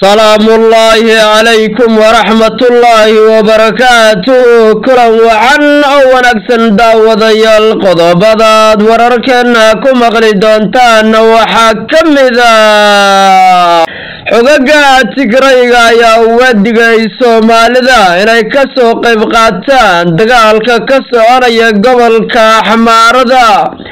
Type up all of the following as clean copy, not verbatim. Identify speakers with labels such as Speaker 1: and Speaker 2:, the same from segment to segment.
Speaker 1: سلام الله عليكم ورحمة الله وبركاته. كلا وعن ونكسن داوضي القضبضات ورركنا كما قلدونتان وحكم ذا xogaga Tigreega ayaa uga digay Soomaalida inay ka soo qayb qaataan dagaalka ka soconaya gobolka Xamaarada.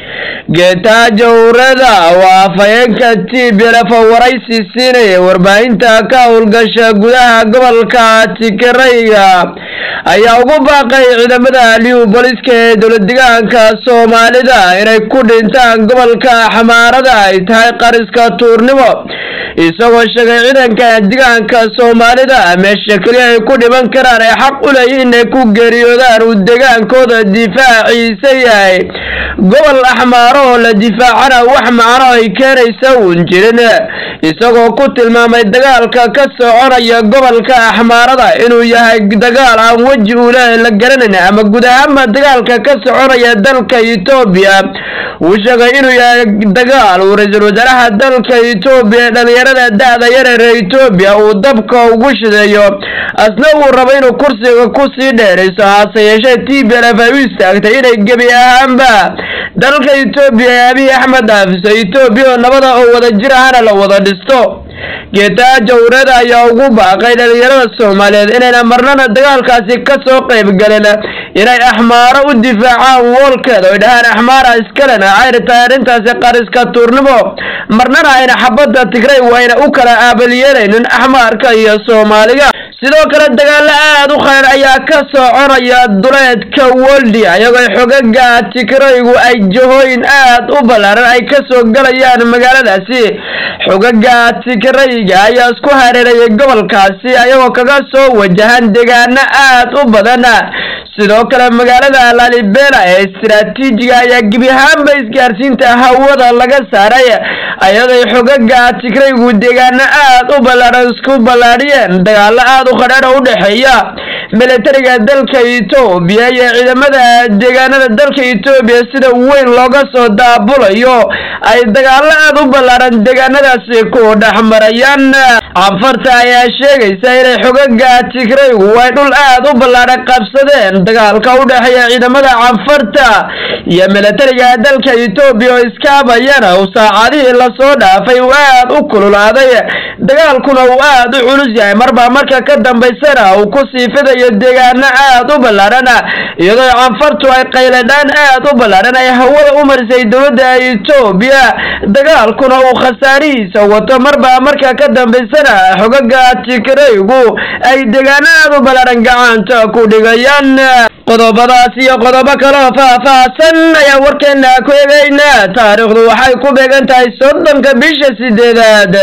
Speaker 1: Getajo Reda waa afayeenka TPLF waraysi siinay warbaahinta ka howlgasha gudaha gobolka Tigreega ayaa ugu baaqay ciidamada liiw booliska ee dowladdeegaanka Soomaalida inay ku dhintaan gobolka Xamaarada ay tahay qariska tuurnimo, isagoo sheegay ciidanka deegaanka Soomaalida meesha kaliya ay ku dhiman karaan ay xaq u leeyihiin inay ku geeriyoodaan u deegaankooda difaaciisa yahay gobol Axmaaro oo la difaacana wax macno ay keenaysa uun jirin, isagoo ku tilmaamay dagaalka ka soconaya gobolka Axmaarada inuu yahay dagaal aan waji u la garanayn ama guud ahaan dagaalka ka soconaya dalka Itoobiya. uu sheegay inuu yahay dagaal uu ra'iisul wasaaraha dalka Itoobiya dhalinyarada da'da yar ee Itoobiya uu dabka ugu shidayo asna uu rabo inuu kursiga ku sii dheerayso, hase yeeshee TPLF ay u istaagtay inay gebi ahaanba dalka Itoobiya Abiy Ahmed aafiso Itoobiya oo nabada oo wada jir ahna la wada dhisto. Getajo Reda ayaa ugu baaqay dhalinyarada Soomaaliyeed inay marnana dagaalkaasi ka soo qayb galeen, inay Axmaaro u difaacaan walkeeda oo dhahan Axmaara iskalena ay ritaayintaasi qariska tuurnimo, marnana ayna xabadda Tigray wayna u kala aabalyeelaynin Axmaarka iyo Soomaaliga. sidoo kale dagaal aad u khayr ayaa ka soconaya duleedka Waldi ayagoo xogaga Tigraygu ay jahooyin aad u ballaaran ay ka soo galayaan magaaladaasi. xogaga Tigrayga ayaa isku hareerayay gobolkaasi ayagoo kaga soo wajahan deegaano aad u badan, sidoo kale magaalada Lalibela ee istiraatiijiga ayaa gebi ahaanba isgaarsiinta hawada laga saaray ayadoo xogaga Tigraygu deegaano aad u ballaaran isku ballaariyeen. dagaal aad u qadhaadh u dhaxeeya militariga dalka Itoobiya iyo ciidamada deegaanada dalka Itoobiya sida weyn looga soo daabulayo ay dagaal aad u ballaaran deegaanadaasi ku dhaxmarayaan. Afarta ayaa sheegaysa inay xogaga Tigraygu ay dhul aad u ballaaran qabsadeen. dagaalka u dhaxeeya ciidamada Afarta iyo militariga dalka Itoobiya oo iskaabayana saacadihii la soo dhaafay aad u kululaaday, dagaalkuna uu aad u culus yahay marba marka ka dambaysana uu ku sii fidayo deegaano aad u ballaaran, iyadoo Afartu ay qayladaan aad u ballaaran ay hawada u marisay dowladda Itoobiya. dagaalkuna uu khasaarihiisa wato marba marka ka dambaysana xogaga Tigraygu ay deegaano aad u ballaaran gacanta ku dhigayaan. qodobadaas iyo qodobo kale oo faahfaahsan ayaa warkeena ku eegaynaa. taariikhdu waxay ku beegan tahay 30 bisha 8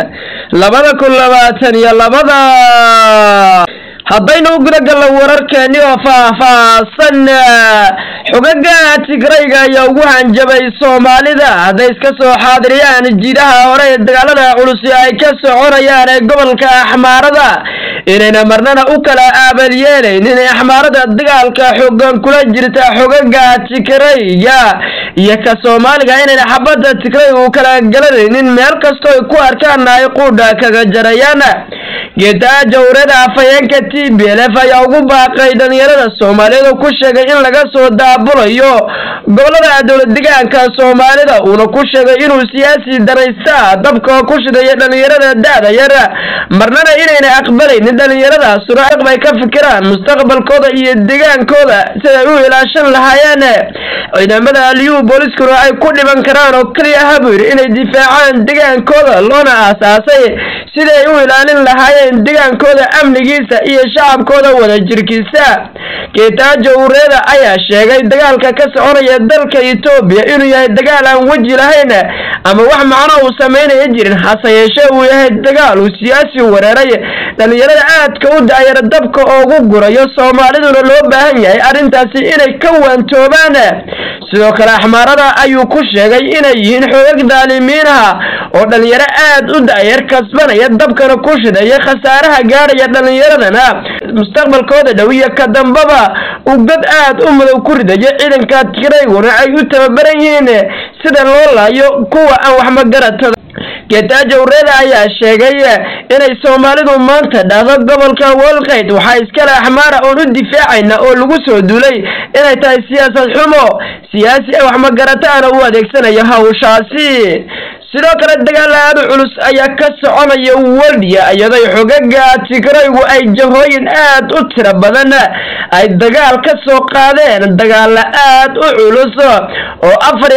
Speaker 1: 2022. haddaynu gudagalno wararkeeni oo faahfaahsan, xogaga Tigrayga ayaa ugu hanjabay Soomaalida hadday iska soo xaadiriyaan jiidaha hore ee dagaalada culus ay ka soconayaan ee gobolka Axmaarada inayna marnana u kala aabalyeelaynin Axmaarada dagaalka xooggan kula jirta xogaga Tigrayga iyo ka Soomaaliga inayna xabadda Tigray u kala galanaynin meel kasta ay ku arkaan ay quudha kaga jarayaan. Getajo Reda afayeenka TPLF ayaa ugu baaqay dhalinyarada Soomaaliyeed oo ku sheegay in laga soo daabulayo gobolada dowladdeegaanka Soomaalida uuna ku sheegay inuu siyaasi daraysta dabka ku shidaya dhalinyarada da'da yar, marnana inayna aqbalaynin dhalinyaradaas suuraaq bay ka fikiraan mustaqbalkooda iyo deegaankooda sida u ilaashan lahaayeen. ciidamada liiw booliskuna ay ku dhiman karaan oo kaliya habir inay difaacaan deegaankooda loona aasaasay sida ay u ilaalin lahaayeen deegaankooda amnigiisa iyo shacabkooda wada jirkiisa. Getajo Reda ayaa sheegay dagaalka ka soconaya dalka Itoobiya inuu yahay dagaal aan waji lahayn ama wax macno uu sameynaya jirin, hase yeeshee uu yahay dagaal uu siyaasi weeraray dhalinyarada aadka u daayar dabka ugu gurayo. Soomaaliduna loo baahan yahay arrintaasi inay ka waantoobaan. sidoo kale Axmaarada ayuu ku sheegay inay yihiin xoog daalimiin oo dhalinyaro aad u daayar kasbanaya dabkana ku shidaya khasaaraha gaaraya dhalinyaradana mustaqbalkooda dhow iyo ka dambaba uu dad aad u madow ku ridayo ciidanka Tigrayguna ay u tababaran yihiin sida loo laayo kuwa aan wax ma garatada. Getachew Reda ayaa sheegay inay Soomaalidu maanta dhaqdo gobolka Walqayd waxa iskala Axmaara oo u difaacayna oo lagu soo duulay inay tahay siyaasad xumo siyaasi wax ma garataan oo adeegsanayo hawshaasi sidoo kale dagaal aad u culus ayaa ka soconaya Waldiya iyadoo xogaga Tigraygu ay jahooyin aad u tiro badan ay dagaal ka soo qaadeen dagaal aad u culus oo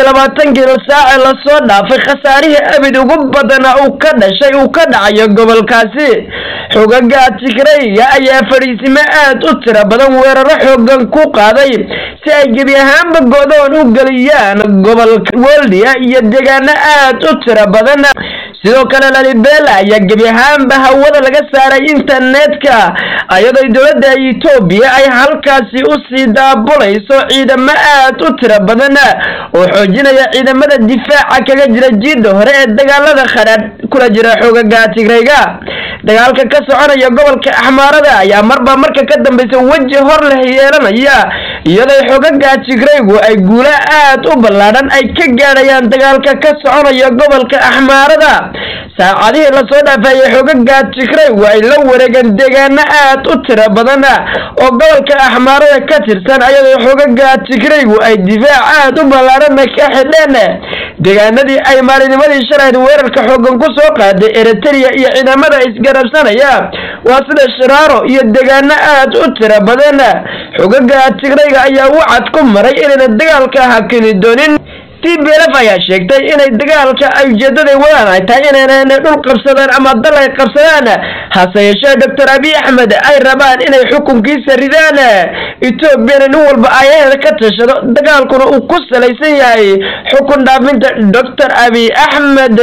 Speaker 1: 24 saac la soo dhaafay khasaarihii abid ugu badan uu ka dhacayo gobolkaasi xogaga Tigrayga ayaa fariisimo aad u tiro badan weeraro xooggan ku qaaday si ay gebi ahaanba go'doon u galiyaan gobolka Waldiya iyo deegaano aad u tiro badan sidoo kale Lalibela ayaa gebi ahaanba hawada laga saaray internetka iyadoo dowladda Itoobiya ay halkaasi u sii daabulayso ciidamo aad u tiro badan oo xoojinaya ciidamada difaaca kaga jira jiida hore ee dagaalada kharaad kula jira xogaga Tigrayga dagaalka ka soconaya gobolka Axmaarada ayaa marka ka dambaysa waji hor leh yeelanaya iyadoo xogaga Tigraygu ay guulo aad u ballaaran ay ka gaarayaan dagaalka ka soconaya gobolka Axmaarada saacadihii la soo dhaafay xogaga Tigraygu ay la wareegeen deegaano aad u tiro badan oo gobolka Axmaarada ka tirsan iyadoo xogaga Tigraygu ay difaac aad u ballaaran ka xidheen deegaanadii ay maalinimadii shalay weerarka xooggan ku soo qaaday Eritrea iyo ciidamada isgarabsanaya waa sida Shiraaro iyo deegaano aad u tiro badan xogaga Tigrayga ayaa wacad ku maray inay dagaalka hakini doonin TPLF ayaa sheegtay inay dagaalka ay ujeedada wadaan ay tahay inay dhul qabsadaan ama dal ay qabsadaan hase yeeshee Dr. Abiy Ahmed ay rabaan inay xukunkiisa ridaan Itoobiya nin walba ay ka tashado dagaalkuna uu ku salaysan yahay xukun dhaafinta Dr. Abiy Ahmed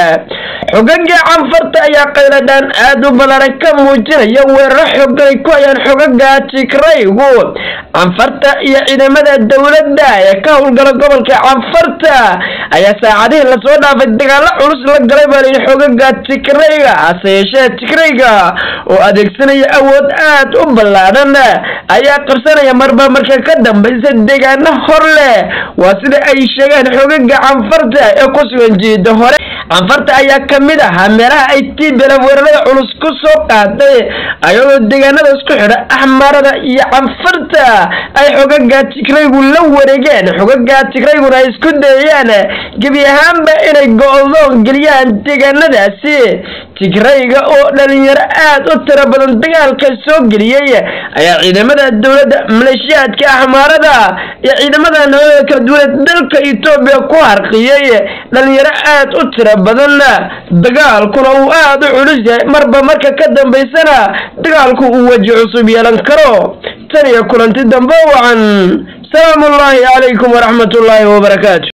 Speaker 1: xogaga Canfarta ayaa qayladaan aad u ballaaran ka muujinaya weeraro xooggan ku hayaan xogaga Tigraygu Canfarta iyo ciidamada dawladda ee ka howlgala gobolka Canfarta ayaa saacadihii la soo dhaafay dagaal culus la galay baa xogaga Tigrayga hase yeeshee Tigrayga oo adeegsanaya awood aad u ballaaran ayaa qabsanaya marka ka dambaysa deegaano hor leh waa sida ay sheegeen xogaga Canfarta ee ku sugan jiida hore Canfarta ayaa kamid ah meelaha ay TPLF weerarada culus ku soo qaaday ayadoo deegaanada isku xidha Axmaarada iyo Canfarta ay xogaga Tigraygu la wareegeen xogaga Tigrayguna ay isku dayeen gebi ahaanba inay go'doon geliyaan deegaanadaasi Tigrayga oo dhalinyaro aad u tiro badan dagaalka soo geliyay ayaa ciidamada dawladda maleeshiyaadka Axmaarada iyo ciidamada kala duwan dalka Itoobiya ku harqiyay dhalinyaro aad u tiro badan dagaalkuna uu aad u culus yahay marka ka dambaysana dagaalku uu waji cusub yeelan karo tan iyo kulanti dambe wacan salaamu alaykum wa rahmatullahi wa barakatuh